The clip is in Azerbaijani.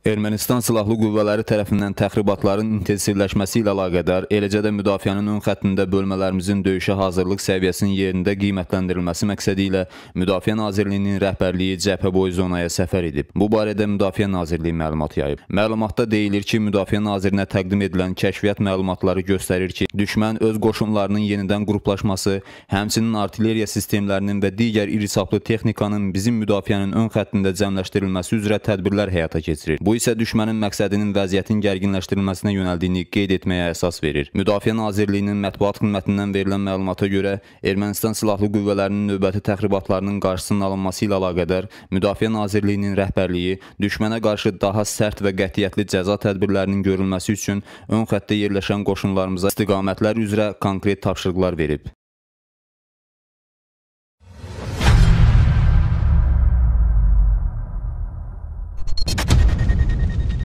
Ermənistan Silahlı Qüvvələri tərəfindən təxribatların intensivləşməsi ilə əlaqədar, eləcə də müdafiənin ön xəttində bölmələrimizin döyüşə hazırlıq səviyyəsinin yerində qiymətləndirilməsi məqsədi ilə Müdafiə Nazirliyinin rəhbərliyi cəbhə boyu zonaya səfər edib. Bu barədə Müdafiə Nazirliyi məlumat yayıb. Məlumatda deyilir ki, Müdafiə Nazirinə təqdim edilən kəşfiyyat məlumatları göstərir ki, düşmən öz qoşunlarının yenidən qruplaşması, həmçinin artilleriya sistemlərinin və digər iri-çaplı texnikanın bizim müdafiənin ön xəttində cəmləşdirilməsi üzrə tədbirlər həyata keçirir. Bu isə düşmənin məqsədinin vəziyyətin gərginləşdirilməsinə yönəldiyini qeyd etməyə əsas verir. Müdafiə Nazirliyinin mətbuat xidmətindən verilən məlumata görə, Ermənistan Silahlı Qüvvələrinin növbəti təxribatlarının qarşısının alınması ilə əlaqədar Müdafiə Nazirliyinin rəhbərliyi düşmənə qarşı daha sərt və qətiyyətli cəza tədbirlərinin görülməsi üçün ön xəttdə yerləşən qoşunlarımıza istiqamətlər üzrə konkret tapşırıqlar verib.